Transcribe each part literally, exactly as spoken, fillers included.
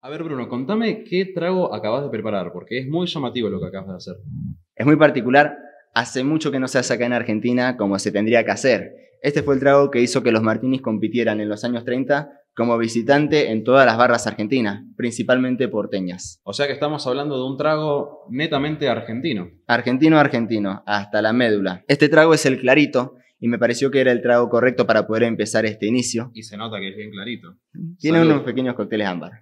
A ver, Bruno, contame qué trago acabas de preparar, porque es muy llamativo lo que acabas de hacer. Es muy particular, hace mucho que no se hace acá en Argentina como se tendría que hacer. Este fue el trago que hizo que los martinis compitieran en los años treinta como visitante en todas las barras argentinas, principalmente porteñas. O sea que estamos hablando de un trago netamente argentino. Argentino, argentino, hasta la médula. Este trago es el clarito y me pareció que era el trago correcto para poder empezar este inicio. Y se nota que es bien clarito. Tiene Salud. unos pequeños cócteles ámbar.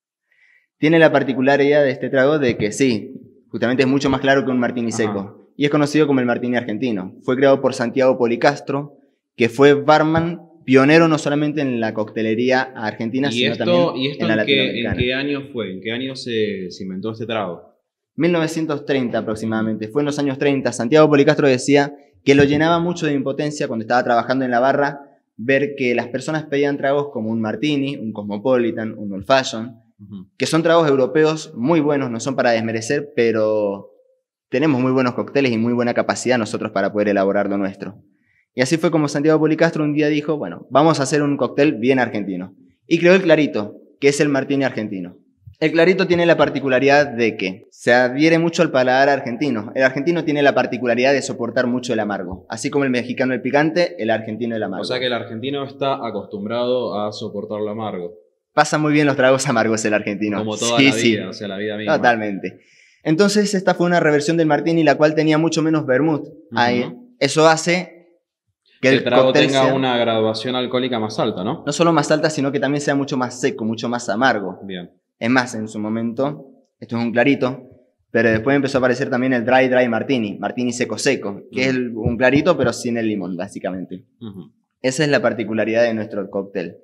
Tiene la particularidad de este trago de que sí, justamente es mucho más claro que un martini Ajá. seco. Y es conocido como el martini argentino. Fue creado por Santiago Policastro, que fue barman pionero no solamente en la coctelería argentina, ¿Y sino esto, también y esto en la en, qué, latinoamericana. en qué año fue? ¿En qué año se, se inventó este trago? mil novecientos treinta aproximadamente. Fue en los años treinta. Santiago Policastro decía que lo llenaba mucho de impotencia cuando estaba trabajando en la barra ver que las personas pedían tragos como un martini, un cosmopolitan, un old fashion, Uh-huh. que son tragos europeos muy buenos, no son para desmerecer, pero tenemos muy buenos cócteles y muy buena capacidad nosotros para poder elaborar lo nuestro. Y así fue como Santiago Policastro un día dijo, bueno, vamos a hacer un cóctel bien argentino. Y creó el Clarito, que es el martini argentino. El Clarito tiene la particularidad de que se adhiere mucho al paladar argentino. El argentino tiene la particularidad de soportar mucho el amargo. Así como el mexicano el picante, el argentino el amargo. O sea que el argentino está acostumbrado a soportar lo amargo. Pasa muy bien los tragos amargos el argentino. Como toda sí, la sí. vida, o sea, la vida misma. Totalmente. Entonces esta fue una reversión del martini la cual tenía mucho menos vermut. Uh-huh. Ahí, eso hace que el el trago cóctel tenga sea una graduación alcohólica más alta, ¿no? no solo más alta, sino que también sea mucho más seco, mucho más amargo. Bien. Es más, en su momento, esto es un clarito, pero después empezó a aparecer también el dry dry martini, martini seco seco, que Uh-huh. es el, un clarito pero sin el limón, básicamente. Uh-huh. Esa es la particularidad de nuestro cóctel.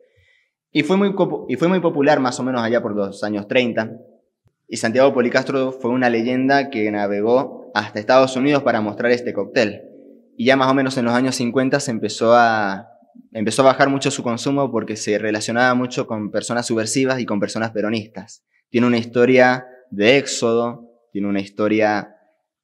Y fue, muy, y fue muy popular más o menos allá por los años treinta. Y Santiago Policastro fue una leyenda que navegó hasta Estados Unidos para mostrar este cóctel. Y ya más o menos en los años cincuenta se empezó a, empezó a bajar mucho su consumo porque se relacionaba mucho con personas subversivas y con personas peronistas. Tiene una historia de éxodo, tiene una historia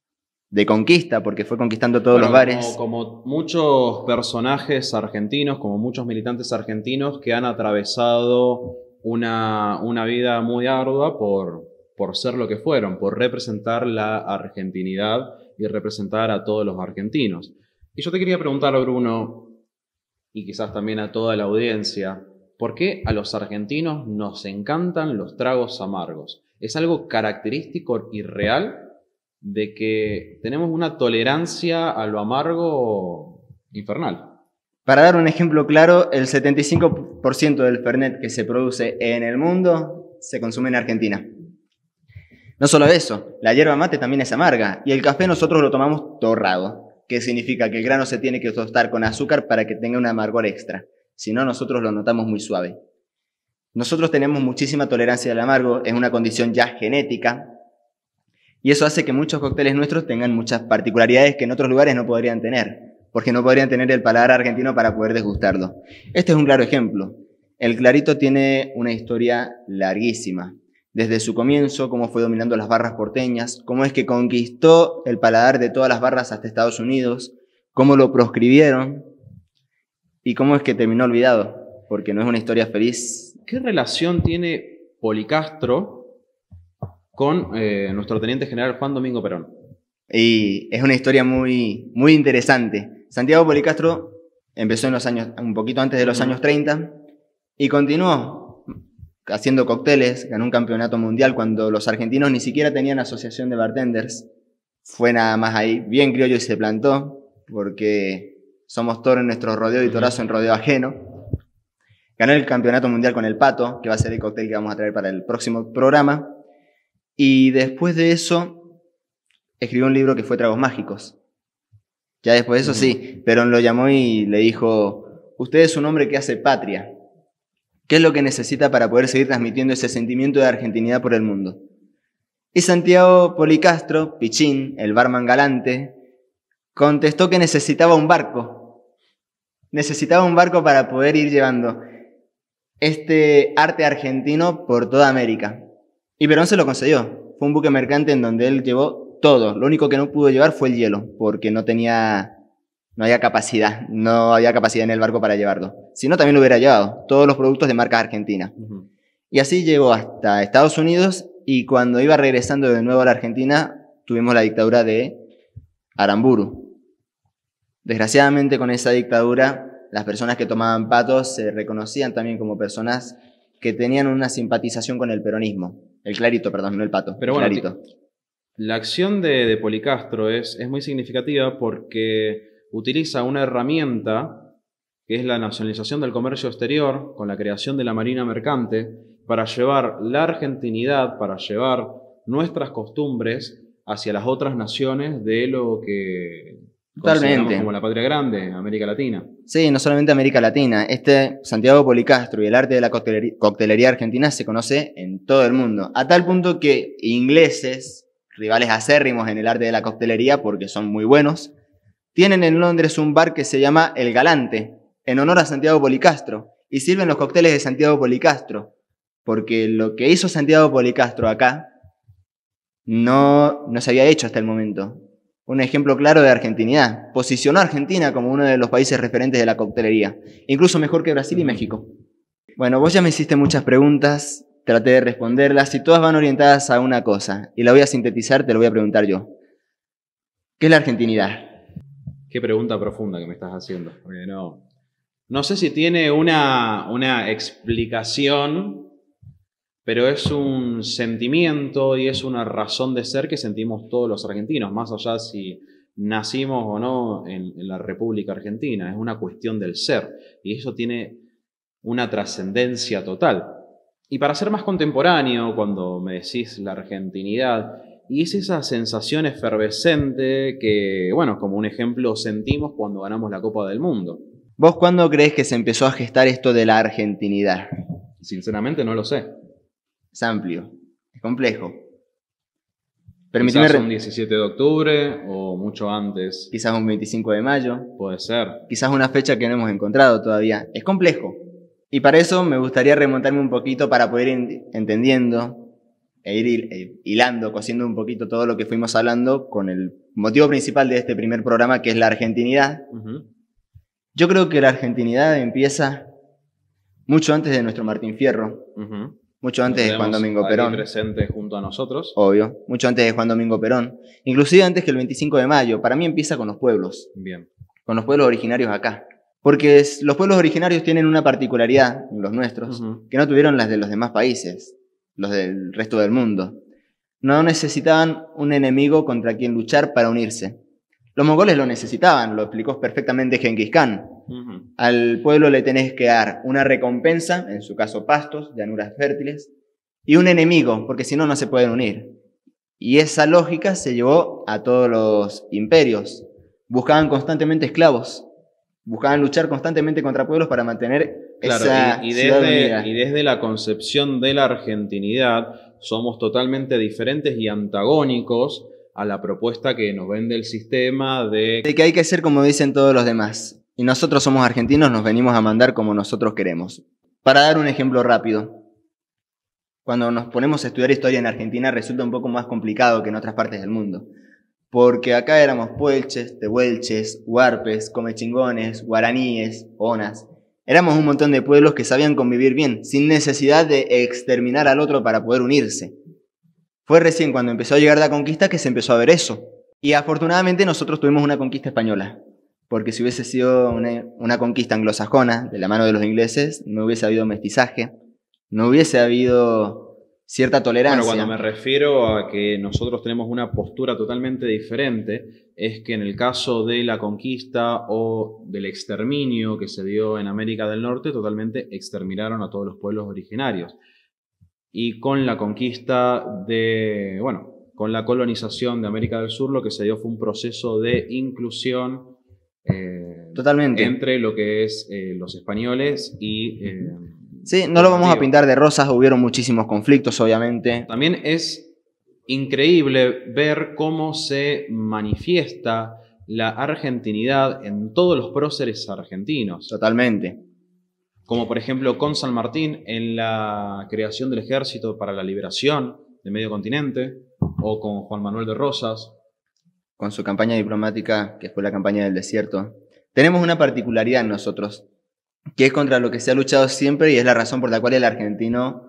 de conquista, porque fue conquistando todos bueno, los bares. Como, como muchos personajes argentinos, como muchos militantes argentinos que han atravesado una, una vida muy ardua por, por ser lo que fueron, por representar la argentinidad y representar a todos los argentinos. Y yo te quería preguntar, Bruno, y quizás también a toda la audiencia, ¿por qué a los argentinos nos encantan los tragos amargos? ¿Es algo característico y real de que tenemos una tolerancia a lo amargo infernal? Para dar un ejemplo claro, el setenta y cinco por ciento del Fernet que se produce en el mundo se consume en Argentina. No solo eso, la yerba mate también es amarga y el café nosotros lo tomamos torrado, que significa que el grano se tiene que tostar con azúcar para que tenga un amargor extra. Si no, nosotros lo notamos muy suave. Nosotros tenemos muchísima tolerancia al amargo, es una condición ya genética. Y eso hace que muchos cócteles nuestros tengan muchas particularidades que en otros lugares no podrían tener, porque no podrían tener el paladar argentino para poder degustarlo. Este es un claro ejemplo. El clarito tiene una historia larguísima. Desde su comienzo, cómo fue dominando las barras porteñas, cómo es que conquistó el paladar de todas las barras hasta Estados Unidos, cómo lo proscribieron y cómo es que terminó olvidado, porque no es una historia feliz. ¿Qué relación tiene Policastro con eh, nuestro teniente general Juan Domingo Perón? Y es una historia muy, muy interesante. Santiago Policastro empezó en los años, un poquito antes de los años treinta y continuó haciendo cócteles, ganó un campeonato mundial cuando los argentinos ni siquiera tenían asociación de bartenders. Fue nada más ahí, bien criollo y se plantó, porque somos toro en nuestro rodeo y torazo en rodeo ajeno. Ganó el campeonato mundial con el Pato, que va a ser el cóctel que vamos a traer para el próximo programa. Y después de eso, escribió un libro que fue Tragos Mágicos. Ya después de eso, sí, Perón lo llamó y le dijo, usted es un hombre que hace patria. ¿Qué es lo que necesita para poder seguir transmitiendo ese sentimiento de argentinidad por el mundo? Y Santiago Policastro, Pichín, el barman galante, contestó que necesitaba un barco. Necesitaba un barco para poder ir llevando este arte argentino por toda América. Y Perón se lo concedió. Fue un buque mercante en donde él llevó todo. Lo único que no pudo llevar fue el hielo, porque no tenía, no había capacidad, no había capacidad en el barco para llevarlo. Si no, también lo hubiera llevado. Todos los productos de marca argentina. Uh-huh. Y así llegó hasta Estados Unidos y cuando iba regresando de nuevo a la Argentina tuvimos la dictadura de Aramburu. Desgraciadamente con esa dictadura las personas que tomaban patos se reconocían también como personas que tenían una simpatización con el peronismo. El clarito, perdón, no el pato. Pero el bueno, clarito. La acción de, de Policastro es, es muy significativa porque utiliza una herramienta que es la nacionalización del comercio exterior con la creación de la Marina Mercante para llevar la argentinidad, para llevar nuestras costumbres hacia las otras naciones de lo que consideramos como la patria grande, América Latina. Sí, no solamente América Latina. Este Santiago Policastro y el arte de la coctelería, coctelería argentina se conoce en todo el mundo, a tal punto que ingleses, rivales acérrimos en el arte de la coctelería porque son muy buenos, tienen en Londres un bar que se llama El Galante, en honor a Santiago Policastro, y sirven los cócteles de Santiago Policastro, porque lo que hizo Santiago Policastro acá no, no se había hecho hasta el momento. Un ejemplo claro de argentinidad. Posicionó a Argentina como uno de los países referentes de la coctelería, incluso mejor que Brasil y México. Bueno, vos ya me hiciste muchas preguntas, traté de responderlas y todas van orientadas a una cosa, y la voy a sintetizar, te lo voy a preguntar yo. ¿Qué es la argentinidad? Qué pregunta profunda que me estás haciendo, porque no, no sé si tiene una, una explicación, pero es un sentimiento y es una razón de ser que sentimos todos los argentinos, más allá si nacimos o no en, en la República Argentina. Es una cuestión del ser y eso tiene una trascendencia total. Y para ser más contemporáneo, cuando me decís la argentinidad, y es esa sensación efervescente que, bueno, como un ejemplo sentimos cuando ganamos la Copa del Mundo. ¿Vos cuándo crees que se empezó a gestar esto de la argentinidad? Sinceramente no lo sé. Es amplio, es complejo. Permitime quizás un diecisiete de octubre o mucho antes. Quizás un veinticinco de mayo. Puede ser. Quizás una fecha que no hemos encontrado todavía. Es complejo. Y para eso me gustaría remontarme un poquito para poder ir entendiendo e ir hilando, cosiendo un poquito todo lo que fuimos hablando con el motivo principal de este primer programa, que es la argentinidad. Uh-huh. Yo creo que la argentinidad empieza mucho antes de nuestro Martín Fierro. Uh-huh. Mucho antes de Juan Domingo Perón. Presente junto a nosotros. Obvio. Mucho antes de Juan Domingo Perón. Inclusive antes que el veinticinco de mayo. Para mí empieza con los pueblos. Bien. Con los pueblos originarios acá. Porque los pueblos originarios tienen una particularidad, los nuestros, uh-huh. que no tuvieron las de los demás países, los del resto del mundo. No necesitaban un enemigo contra quien luchar para unirse. Los mongoles lo necesitaban, lo explicó perfectamente Genghis Khan. Uh-huh. Al pueblo le tenés que dar una recompensa, en su caso pastos, llanuras fértiles, y un enemigo, porque si no, no se pueden unir. Y esa lógica se llevó a todos los imperios. Buscaban constantemente esclavos. Buscaban luchar constantemente contra pueblos para mantener claro, esa y, y, ciudad desde, unida. Y desde la concepción de la argentinidad somos totalmente diferentes y antagónicos a la propuesta que nos vende el sistema de... de que hay que ser como dicen todos los demás. Y nosotros somos argentinos, nos venimos a mandar como nosotros queremos. Para dar un ejemplo rápido, cuando nos ponemos a estudiar historia en Argentina resulta un poco más complicado que en otras partes del mundo. Porque acá éramos puelches, tehuelches, huarpes, comechingones, guaraníes, onas. Éramos un montón de pueblos que sabían convivir bien, sin necesidad de exterminar al otro para poder unirse. Fue recién cuando empezó a llegar la conquista que se empezó a ver eso. Y afortunadamente nosotros tuvimos una conquista española. Porque si hubiese sido una, una conquista anglosajona, de la mano de los ingleses, no hubiese habido mestizaje, no hubiese habido cierta tolerancia. Bueno, cuando me refiero a que nosotros tenemos una postura totalmente diferente, es que en el caso de la conquista o del exterminio que se dio en América del Norte, totalmente exterminaron a todos los pueblos originarios. Y con la conquista de, bueno, con la colonización de América del Sur, lo que se dio fue un proceso de inclusión eh, totalmente entre lo que es eh, los españoles y... Eh, sí, no lo vamos a pintar de rosas, hubieron muchísimos conflictos, obviamente. También es increíble ver cómo se manifiesta la argentinidad en todos los próceres argentinos. Totalmente. Como por ejemplo con San Martín en la creación del Ejército para la Liberación del Medio Continente, o con Juan Manuel de Rosas. Con su campaña diplomática, que fue la campaña del desierto. Tenemos una particularidad en nosotros, que es contra lo que se ha luchado siempre y es la razón por la cual el argentino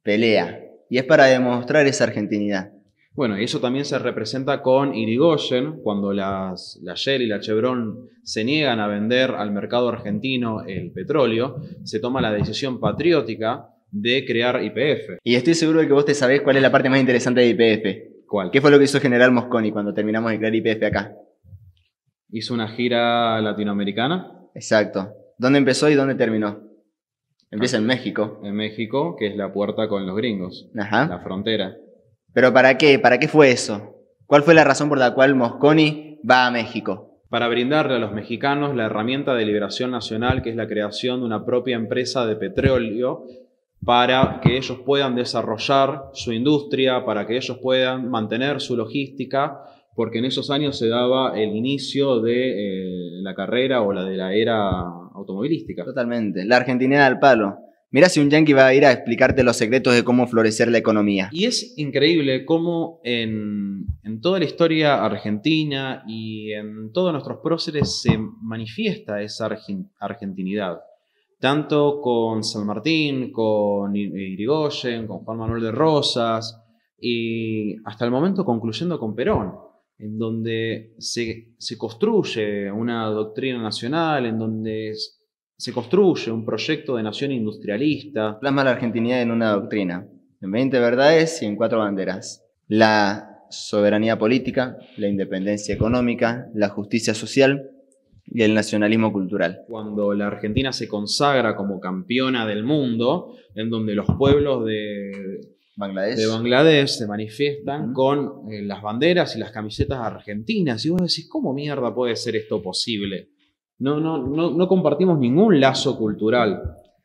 pelea. Y es para demostrar esa argentinidad. Bueno, y eso también se representa con Irigoyen, cuando las, la Shell y la Chevron se niegan a vender al mercado argentino el petróleo, se toma la decisión patriótica de crear Y P F. Y estoy seguro de que vos te sabés cuál es la parte más interesante de Y P F. ¿Cuál? ¿Qué fue lo que hizo el general Mosconi cuando terminamos de crear Y P F acá? Hizo una gira latinoamericana. Exacto. ¿Dónde empezó y dónde terminó? Empieza en México. En México, que es la puerta con los gringos. Ajá. La frontera. ¿Pero para qué? ¿Para qué fue eso? ¿Cuál fue la razón por la cual Mosconi va a México? Para brindarle a los mexicanos la herramienta de liberación nacional, que es la creación de una propia empresa de petróleo, para que ellos puedan desarrollar su industria, para que ellos puedan mantener su logística, porque en esos años se daba el inicio de eh, la carrera o la de la era automovilística. Totalmente. La Argentina al palo. Mirá si un yanqui va a ir a explicarte los secretos de cómo florecer la economía. Y es increíble cómo en, en toda la historia argentina y en todos nuestros próceres se manifiesta esa argen, argentinidad. Tanto con San Martín, con Irigoyen, con Juan Manuel de Rosas y hasta el momento concluyendo con Perón, en donde se, se construye una doctrina nacional, en donde se construye un proyecto de nación industrialista. Plasma la argentinidad en una doctrina, en veinte verdades y en cuatro banderas. La soberanía política, la independencia económica, la justicia social y el nacionalismo cultural. Cuando la Argentina se consagra como campeona del mundo, en donde los pueblos de Bangladesh, de Bangladesh se manifiestan uh-huh. con eh, las banderas y las camisetas argentinas. Y vos decís, ¿cómo mierda puede ser esto posible? No, no, no, no compartimos ningún lazo cultural.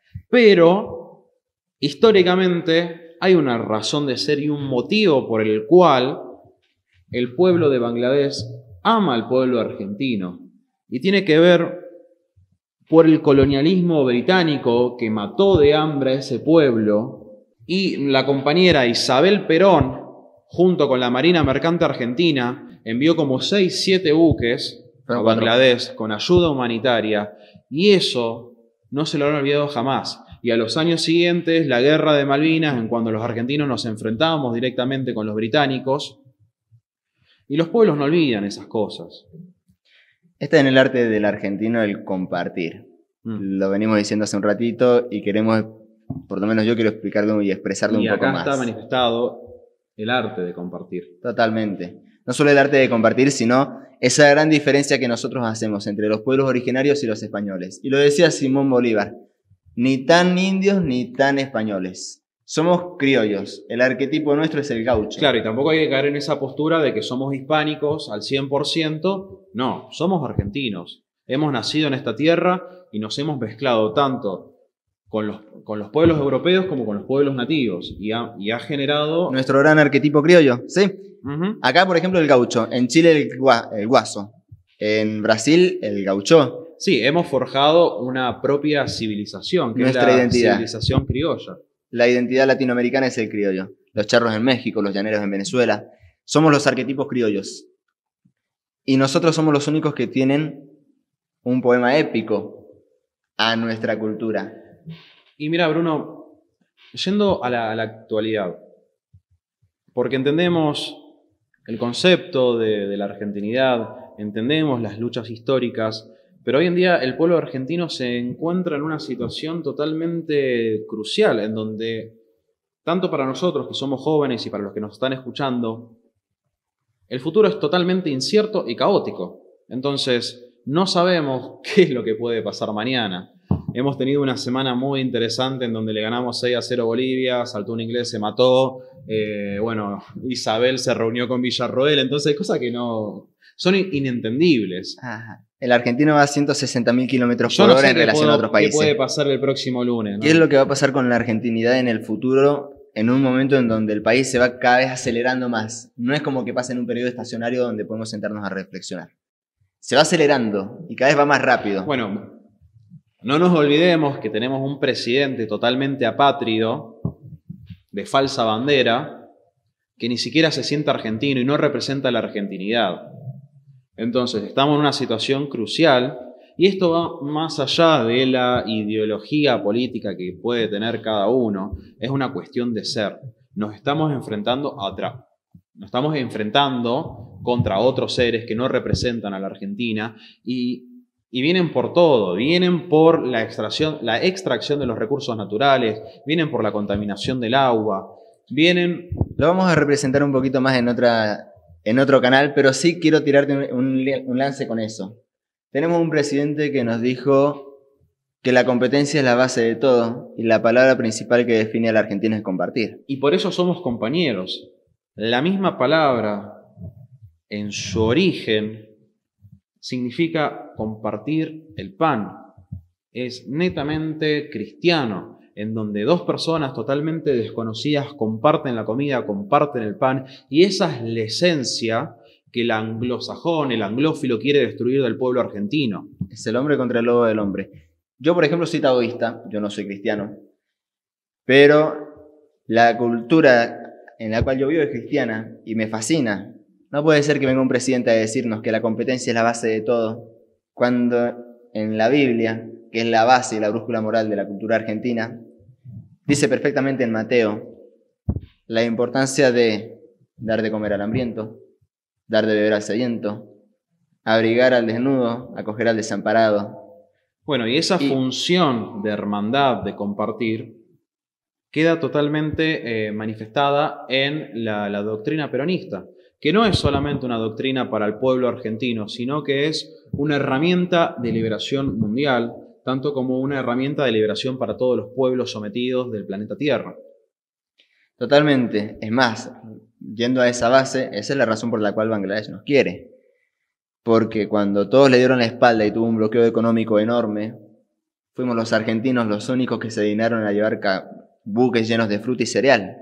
Pero, históricamente, hay una razón de ser y un motivo por el cual el pueblo de Bangladesh ama al pueblo argentino. Y tiene que ver por el colonialismo británico que mató de hambre a ese pueblo. Y la compañera Isabel Perón, junto con la Marina Mercante Argentina, envió como seis, siete buques a Bangladesh con ayuda humanitaria. Y eso no se lo han olvidado jamás. Y a los años siguientes, la guerra de Malvinas, en cuando los argentinos nos enfrentábamos directamente con los británicos. Y los pueblos no olvidan esas cosas. Está en el arte del argentino el compartir. Mm. Lo venimos diciendo hace un ratito y queremos, por lo menos yo quiero explicarlo y expresarlo y un poco más. Y acá está manifestado el arte de compartir. Totalmente. No solo el arte de compartir, sino esa gran diferencia que nosotros hacemos entre los pueblos originarios y los españoles. Y lo decía Simón Bolívar, ni tan indios ni tan españoles. Somos criollos, el arquetipo nuestro es el gaucho. Claro, y tampoco hay que caer en esa postura de que somos hispánicos al cien por ciento. No, somos argentinos. Hemos nacido en esta tierra y nos hemos mezclado tanto con los, con los pueblos europeos como con los pueblos nativos. Y ha, y ha generado... nuestro gran arquetipo criollo, ¿sí? Uh-huh. Acá, por ejemplo, el gaucho. En Chile, el, gua, el guaso. En Brasil, el gaucho. Sí, hemos forjado una propia civilización, que nuestra es la identidad. Civilización criolla. La identidad latinoamericana es el criollo. Los charros en México, los llaneros en Venezuela. Somos los arquetipos criollos. Y nosotros somos los únicos que tienen un poema épico a nuestra cultura. Y mira, Bruno, yendo a la, a la actualidad, porque entendemos el concepto de, de la argentinidad, entendemos las luchas históricas, pero hoy en día el pueblo argentino se encuentra en una situación totalmente crucial, en donde, tanto para nosotros que somos jóvenes y para los que nos están escuchando, el futuro es totalmente incierto y caótico. Entonces, no sabemos qué es lo que puede pasar mañana. Hemos tenido una semana muy interesante en donde le ganamos seis a cero a Bolivia, saltó un inglés, se mató, eh, bueno, Isabel se reunió con Villarroel, entonces cosas que no... son inentendibles. Ajá. El argentino va a ciento sesenta mil kilómetros por hora en relación puedo, a otros países. ¿Qué puede pasar el próximo lunes? ¿No? ¿Qué es lo que va a pasar con la argentinidad en el futuro, en un momento en donde el país se va cada vez acelerando más? No es como que pase en un periodo estacionario donde podemos sentarnos a reflexionar. Se va acelerando y cada vez va más rápido. Bueno, no nos olvidemos que tenemos un presidente totalmente apátrido, de falsa bandera, que ni siquiera se siente argentino y no representa la argentinidad. Entonces, estamos en una situación crucial Y esto va más allá de la ideología política que puede tener cada uno, es una cuestión de ser. Nos estamos enfrentando a atrás. Nos estamos enfrentando contra otros seres que no representan a la Argentina y, y vienen por todo, vienen por la extracción, la extracción de los recursos naturales, vienen por la contaminación del agua, vienen... Lo vamos a representar un poquito más en, otra, en otro canal, pero sí quiero tirarte un, un, un lance con eso. Tenemos un presidente que nos dijo que la competencia es la base de todo y la palabra principal que define a la Argentina es compartir. Y por eso somos compañeros. La misma palabra, en su origen, significa compartir el pan. Es netamente cristiano, en donde dos personas totalmente desconocidas comparten la comida, comparten el pan, y esa es la esencia que el anglosajón, el anglófilo quiere destruir del pueblo argentino. Es el hombre contra el lobo del hombre. Yo, por ejemplo, soy taoísta, yo no soy cristiano, pero la cultura en la cual yo vivo es cristiana y me fascina. No puede ser que venga un presidente a decirnos que la competencia es la base de todo, cuando en la Biblia, que es la base y la brújula moral de la cultura argentina, dice perfectamente en Mateo la importancia de dar de comer al hambriento, dar de beber al sediento, abrigar al desnudo, acoger al desamparado. Bueno, y esa y, función de hermandad, de compartir, queda totalmente eh, manifestada en la, la doctrina peronista, que no es solamente una doctrina para el pueblo argentino, sino que es una herramienta de liberación mundial, tanto como una herramienta de liberación para todos los pueblos sometidos del planeta Tierra. Totalmente. Es más, yendo a esa base, esa es la razón por la cual Bangladesh nos quiere. Porque cuando todos le dieron la espalda y tuvo un bloqueo económico enorme, fuimos los argentinos los únicos que se dignaron a llevar buques llenos de fruta y cereal.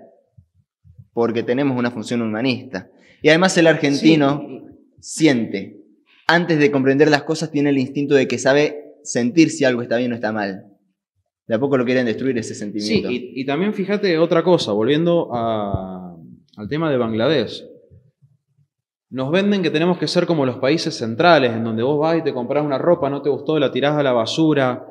Porque tenemos una función humanista. Y además el argentino sí. siente. Antes de comprender las cosas tiene el instinto de que sabe sentir si algo está bien o está mal. De a poco lo quieren destruir ese sentimiento. Sí, y, y también fíjate otra cosa, volviendo a, al tema de Bangladesh. Nos venden que tenemos que ser como los países centrales, en donde vos vas y te compras una ropa, no te gustó, la tirás a la basura.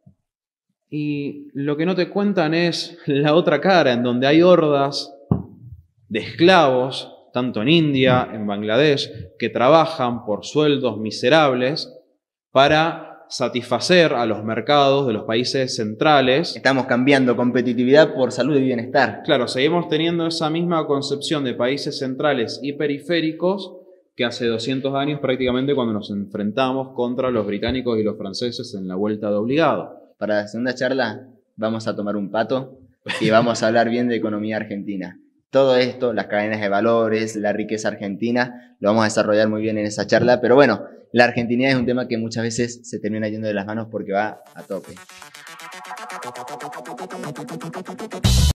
Y lo que no te cuentan es la otra cara, en donde hay hordas de esclavos, tanto en India, en Bangladesh, que trabajan por sueldos miserables para satisfacer a los mercados de los países centrales. Estamos cambiando competitividad por salud y bienestar. Claro, seguimos teniendo esa misma concepción de países centrales y periféricos que hace doscientos años prácticamente cuando nos enfrentamos contra los británicos y los franceses en la vuelta de obligado. Para la segunda charla vamos a tomar un pato y vamos a hablar bien de economía argentina. Todo esto, las cadenas de valores, la riqueza argentina, lo vamos a desarrollar muy bien en esa charla. Pero bueno, la argentinidad es un tema que muchas veces se termina yendo de las manos porque va a tope.